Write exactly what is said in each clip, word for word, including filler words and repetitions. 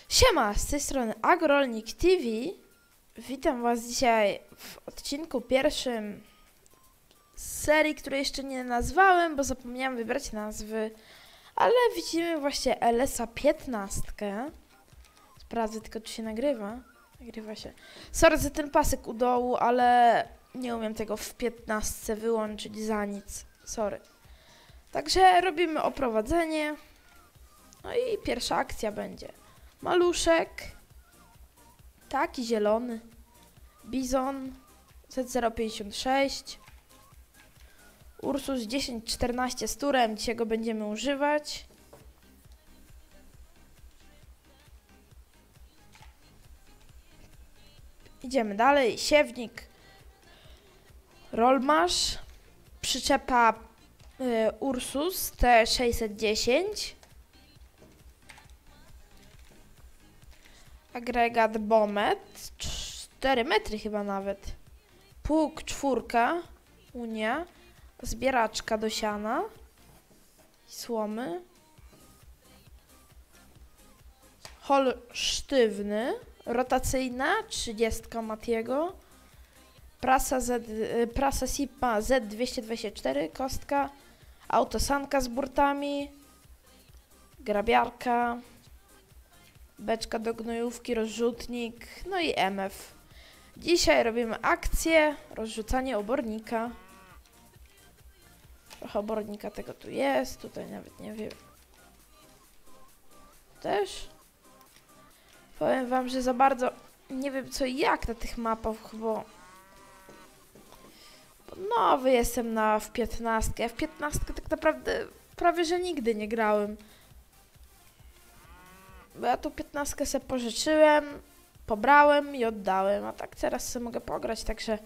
Siema, z tej strony Agrolnik T V. Witam was dzisiaj w odcinku pierwszym z serii, której jeszcze nie nazwałem, bo zapomniałem wybrać nazwy. Ale widzimy właśnie L S A piętnaście. Sprawdzę tylko, czy się nagrywa. Nagrywa się. Sorry za ten pasek u dołu, ale nie umiem tego w piętnastce wyłączyć za nic. Sorry. Także robimy oprowadzenie. No i pierwsza akcja będzie. Maluszek, taki zielony, Bizon Z zero pięćdziesiąt sześć, Ursus dziesięć czternaście z turem, dzisiaj go będziemy używać. Idziemy dalej, siewnik Rollmash, przyczepa y, Ursus T sześćset dziesięć. Agregat Bomet, cztery metry chyba nawet. Pług czwórka, Unia, zbieraczka do siana i słomy. Hol sztywny, rotacyjna, trzydziestka Matiego. Prasa, Z, prasa Sigma Z dwieście dwadzieścia cztery, kostka. Autosanka z burtami. Grabiarka. Beczka do gnojówki, rozrzutnik, no i M F. Dzisiaj robimy akcję, rozrzucanie obornika. Trochę obornika tego tu jest, tutaj nawet nie wiem. Też. Powiem wam, że za bardzo nie wiem co i jak na tych mapach, bo... bo nowy jestem na w piętnastkę. Ja w piętnastkę tak naprawdę prawie że nigdy nie grałem. Bo ja tu piętnastkę sobie pożyczyłem, pobrałem i oddałem, a tak teraz sobie mogę pograć, także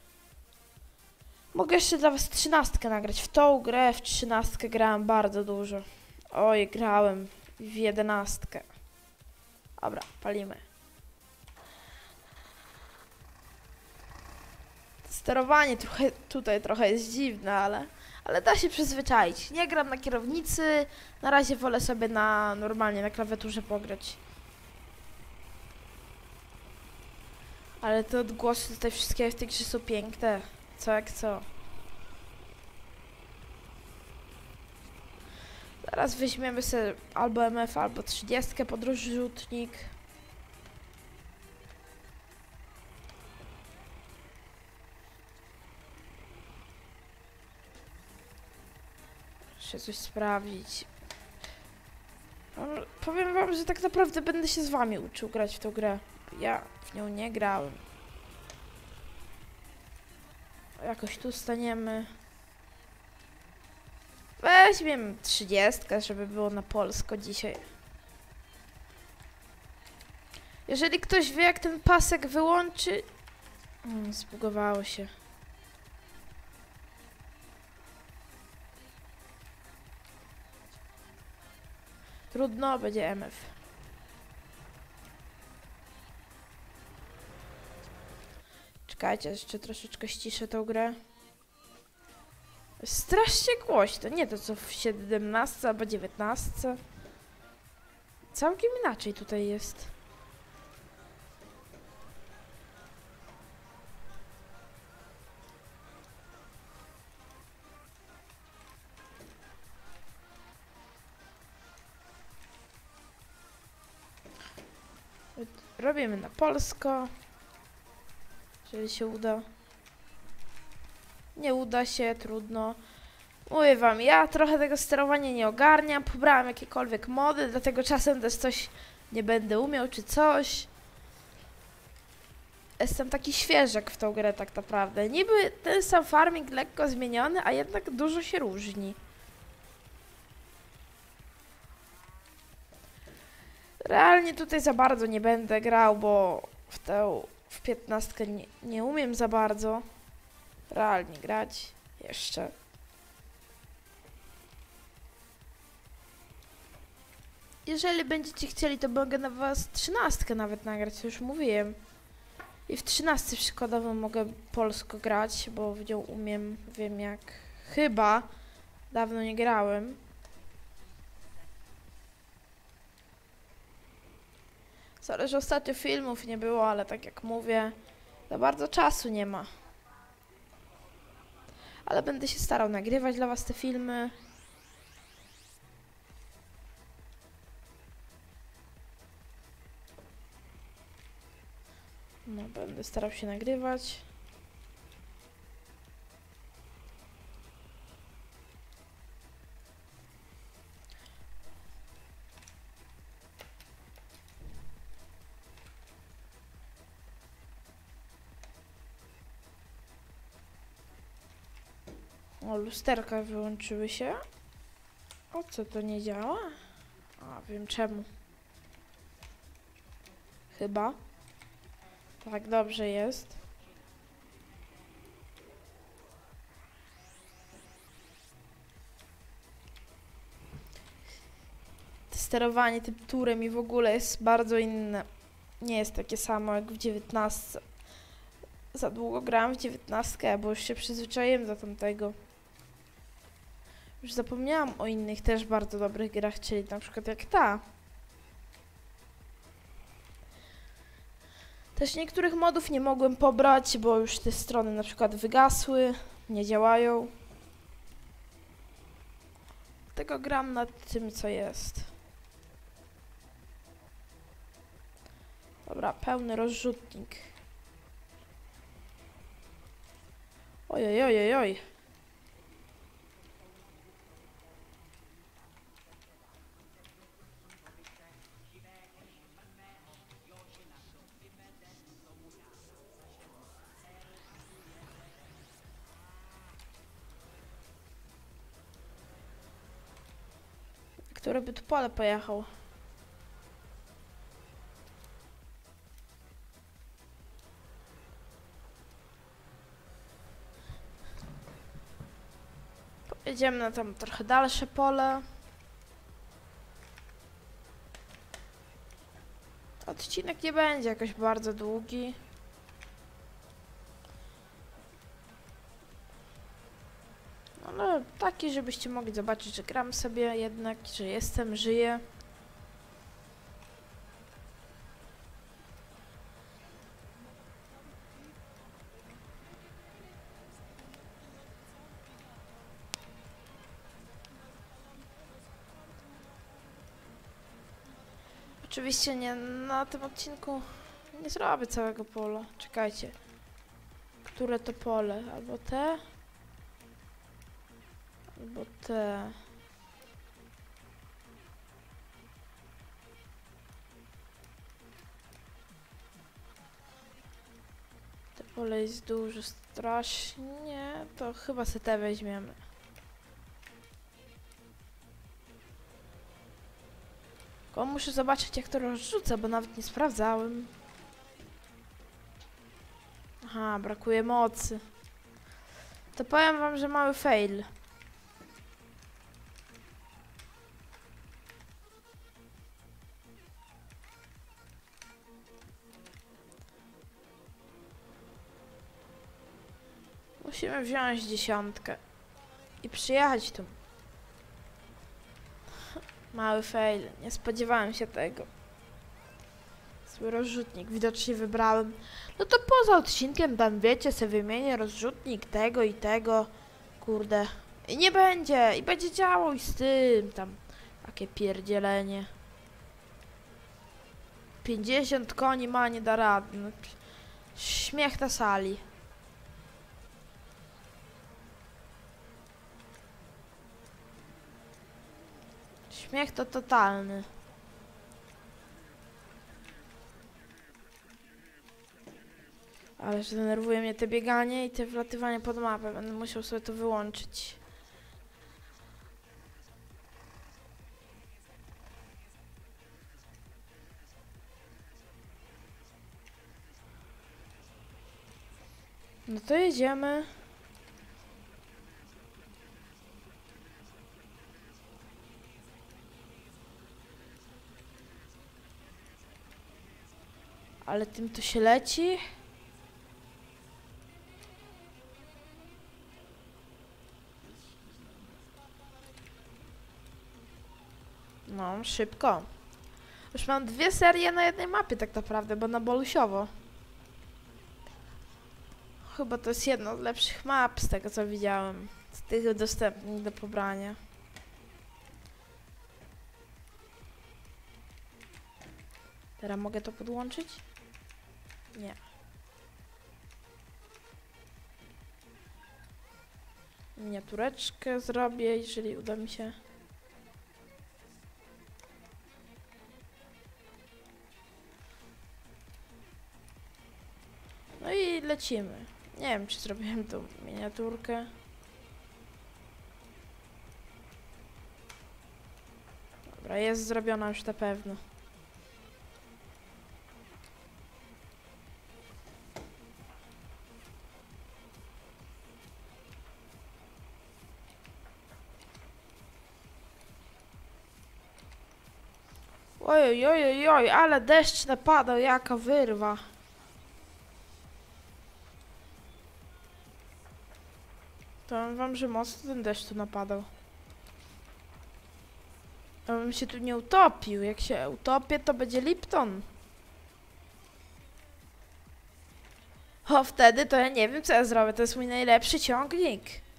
mogę jeszcze dla was trzynastkę nagrać. W tą grę, w trzynastkę grałem bardzo dużo. Oj, grałem w jedenastkę. Dobra, palimy. Sterowanie trochę, tutaj trochę jest dziwne, ale... Ale da się przyzwyczaić. Nie gram na kierownicy. Na razie wolę sobie na normalnie na klawiaturze pograć. Ale te odgłosy tutaj wszystkie w tej grze są piękne. Co jak co. Zaraz weźmiemy sobie albo M F, albo trzydziestkę pod rozrzutnik. Muszę coś sprawdzić. Powiem wam, że tak naprawdę będę się z wami uczył grać w tą grę. Ja w nią nie grałem. Jakoś tu staniemy. Weźmiemy trzydziestkę, żeby było na polsko dzisiaj. Jeżeli ktoś wie, jak ten pasek wyłączy... Hmm, zbugowało się. Trudno, będzie M F. Czekajcie, jeszcze troszeczkę ściszę tą grę. Strasznie głośno, nie to co w siedemnastce albo dziewiętnastce. Całkiem inaczej tutaj jest. Robimy na polsko. Jeżeli się uda. Nie uda się, trudno. Mówię wam, ja trochę tego sterowania nie ogarniam. Pobrałem jakiekolwiek mody, dlatego czasem też coś nie będę umiał, czy coś. Jestem taki świeżak w tą grę tak naprawdę. Niby ten sam farming lekko zmieniony, a jednak dużo się różni. Realnie tutaj za bardzo nie będę grał, bo w tę w piętnastkę nie, nie umiem za bardzo realnie grać jeszcze. Jeżeli będziecie chcieli, to mogę na was trzynastkę nawet nagrać, co już mówiłem. I w trzynastce przykładowo mogę polsko grać, bo w nią umiem, wiem jak, chyba, dawno nie grałem. Sorry, że ostatnio filmów nie było, ale tak jak mówię, za bardzo czasu nie ma. Ale będę się starał nagrywać dla was te filmy. No, będę starał się nagrywać. O, lusterka wyłączyły się. O, co to nie działa? A, wiem czemu. Chyba. Tak, dobrze jest. Sterowanie tym turem i w ogóle jest bardzo inne. Nie jest takie samo jak w dziewiętnastce. Za długo grałam w dziewiętnastkę, bo już się przyzwyczaiłem do tamtego. Już zapomniałam o innych też bardzo dobrych grach, czyli na przykład jak ta. Też niektórych modów nie mogłem pobrać, bo już te strony na przykład wygasły, nie działają. Dlatego gram nad tym, co jest. Dobra, pełny rozrzutnik. Ojej, ojej, oj. Który by tu pole pojechał? Pojedziemy na tam trochę dalsze pole. Odcinek nie będzie jakoś bardzo długi. Ale taki, żebyście mogli zobaczyć, że gram sobie jednak, że jestem, żyję. Oczywiście nie na tym odcinku nie zrobię całego pola. Czekajcie. Które to pole? Albo te? Albo te. Te pole jest duże strasznie. To chyba se te weźmiemy. Tylko muszę zobaczyć, jak to rozrzucę, bo nawet nie sprawdzałem. Aha, brakuje mocy. To powiem wam, że mały fail. Musimy wziąć dziesiątkę i przyjechać tu. Mały fail, nie spodziewałem się tego. Zły rozrzutnik widocznie wybrałem. No to poza odcinkiem tam wiecie, sobie wymienię rozrzutnik tego i tego. Kurde. I nie będzie, i będzie działo i z tym tam. Takie pierdzielenie. pięćdziesiąt koni ma, nie da rady. No, śmiech na sali. Śmiech to totalny. Ależ denerwuje mnie te bieganie i te wlatywanie pod mapę. Będę musiał sobie to wyłączyć. No to jedziemy. Ale tym to się leci. No, szybko. Już mam dwie serie na jednej mapie tak naprawdę, bo na Bolusiowo. Chyba to jest jedna z lepszych map z tego co widziałem. Z tych dostępnych do pobrania. Teraz mogę to podłączyć? Nie. Miniatureczkę zrobię, jeżeli uda mi się. No i lecimy. Nie wiem, czy zrobiłem tą miniaturkę. Dobra, jest zrobiona już na pewno. Oj, oj, oj, oj, ale deszcz napadał, jaka wyrwa. To wam, że mocno ten deszcz tu napadał. Abym się tu nie utopił. Jak się utopię, to będzie Lipton. O, wtedy to ja nie wiem, co ja zrobię. To jest mój najlepszy ciągnik.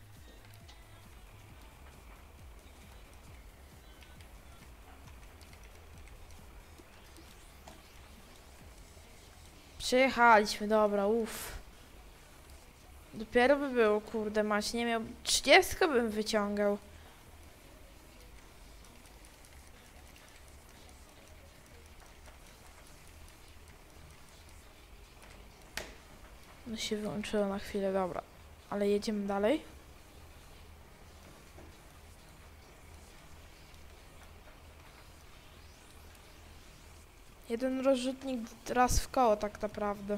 Przyjechaliśmy, dobra, uff. Dopiero by było, kurde mać, nie miał... trzydziestkę bym wyciągał. No się wyłączyło na chwilę, dobra. Ale jedziemy dalej. Jeden rozrzutnik raz w koło tak naprawdę.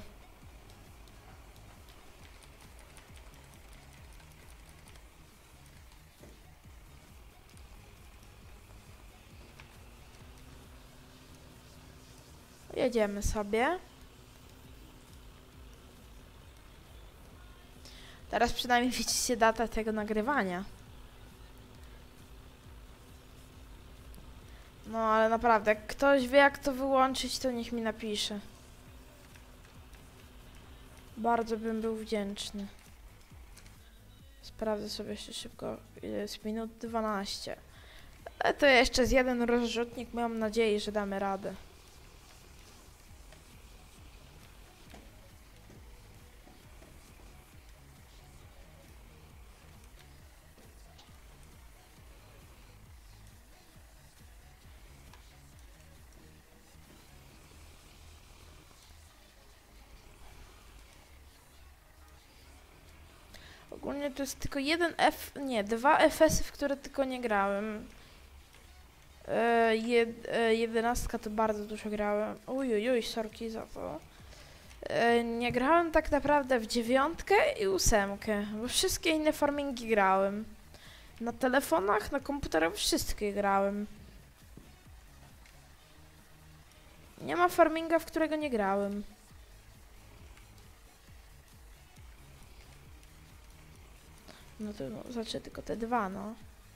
Jedziemy sobie. Teraz przynajmniej widzicie datę tego nagrywania. No ale naprawdę, jak ktoś wie jak to wyłączyć, to niech mi napisze. Bardzo bym był wdzięczny. Sprawdzę sobie jeszcze szybko, ile jest minut dwanaście. Ale to jeszcze z jeden rozrzutnik, mam nadzieję, że damy radę. Ogólnie to jest tylko jeden F, nie, dwa F S y, w które tylko nie grałem. E, jed, e, jedenastka to bardzo dużo grałem. Uj, uj, uj, sorki za to. E, nie grałem tak naprawdę w dziewiątkę i ósemkę, bo wszystkie inne farmingi grałem. Na telefonach, na komputerach wszystkie grałem. Nie ma farminga, w którego nie grałem. No to no, znaczy tylko te dwa, no.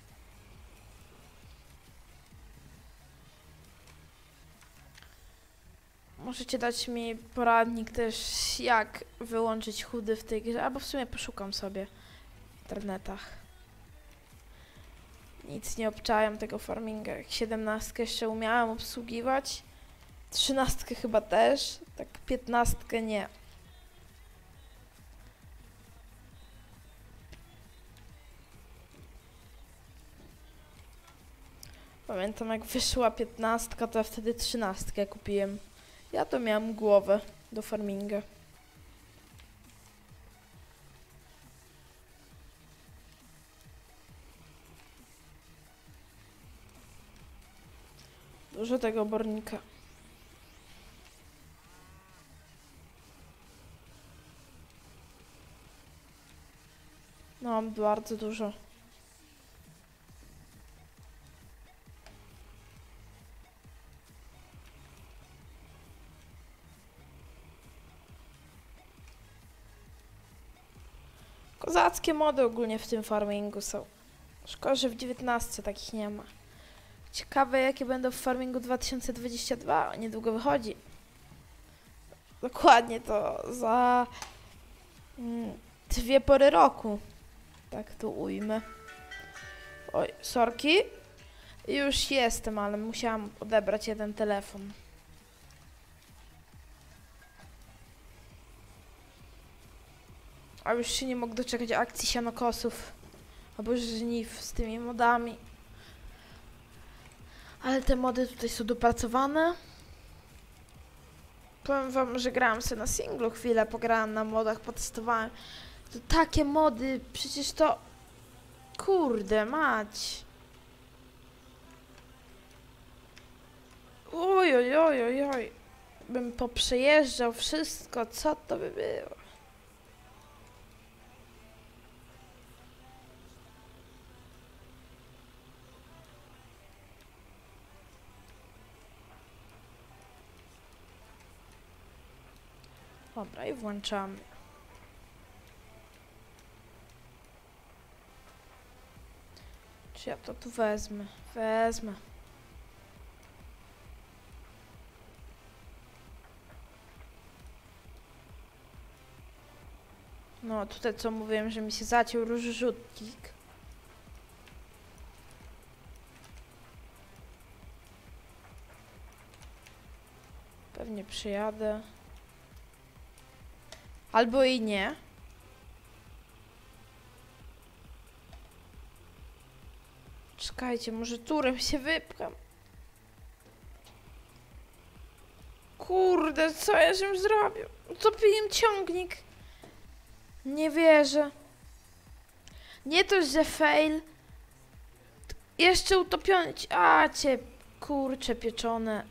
Możecie dać mi poradnik też, jak wyłączyć chudy w tej grze, albo w sumie poszukam sobie w internetach. Nic nie obczajam tego farminga, jak siedemnastkę jeszcze umiałem obsługiwać, trzynastkę chyba też, tak piętnastkę nie. Pamiętam jak wyszła piętnastka, to ja wtedy trzynastkę kupiłem. Ja to miałem głowę do farminga. Dużo tego obornika. No, mam bardzo dużo. Kozackie mody ogólnie w tym farmingu są. Szkoda, że w dziewiętnastce takich nie ma. Ciekawe, jakie będą w Farmingu dwa tysiące dwudziestym drugim. Niedługo wychodzi. Dokładnie to za mm, dwie pory roku. Tak to ujmę. Oj, sorki. Już jestem, ale musiałam odebrać jeden telefon. A już się nie mogę doczekać akcji sianokosów. Albo żniw z tymi modami. Ale te mody tutaj są dopracowane. Powiem wam, że grałam sobie na singlu chwilę, pograłam na modach, potestowałem. To takie mody, przecież to... Kurde, mać. Oj, oj, oj, oj, oj. Bym poprzejeżdżał wszystko, co to by było. Dobra, i włączamy. Czy ja to tu wezmę? Wezmę. No, tutaj co mówiłem, że mi się zaciął rozrzutnik. Pewnie przyjadę. Albo i nie. Czekajcie, może turem się wypcham. Kurde, co ja żem zrobił? Utopiłem ciągnik. Nie wierzę. Nie to, że fail. Jeszcze utopiony. A cię, kurcze pieczone.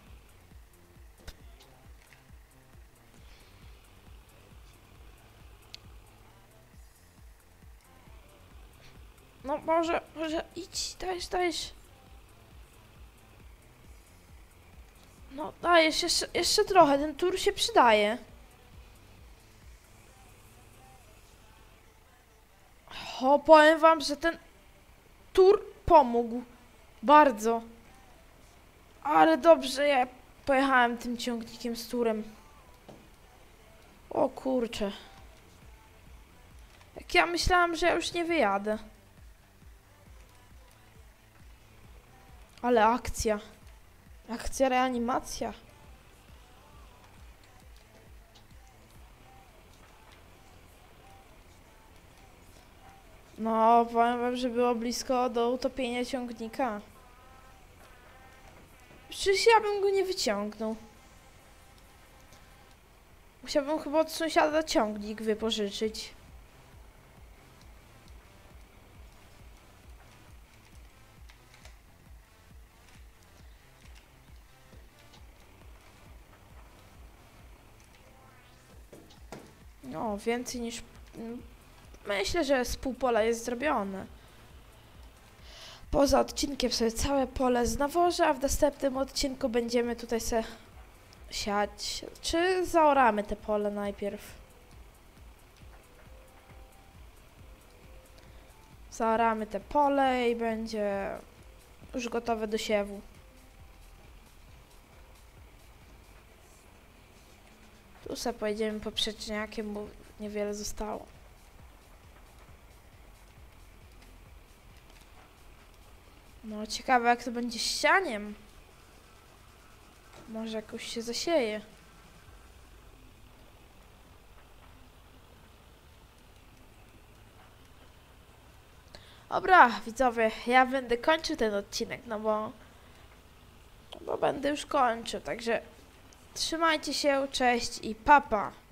No może, może idź, dajesz, dajesz. No dajesz, jeszcze, jeszcze trochę, ten tur się przydaje. O, powiem wam, że ten tur pomógł. Bardzo. Ale dobrze, ja pojechałem tym ciągnikiem z turem. O kurczę. Jak ja myślałam, że ja już nie wyjadę. Ale akcja. Akcja, reanimacja. No, powiem wam, że było blisko do utopienia ciągnika. Przecież ja bym go nie wyciągnął. Musiałbym chyba od sąsiada ciągnik wypożyczyć. No, więcej niż... Myślę, że z pół pola jest zrobione. Poza odcinkiem sobie całe pole z nawożę, a w następnym odcinku będziemy tutaj se siać. Czy zaoramy te pole najpierw? Zaoramy te pole i będzie już gotowe do siewu. Tu sobie pojedziemy poprzeczniakiem, bo niewiele zostało. No, ciekawe jak to będzie z sianiem. Może jakoś się zasieje. Dobra, widzowie, ja będę kończył ten odcinek, no bo... Bo będę już kończył, także... Trzymajcie się, cześć i papa!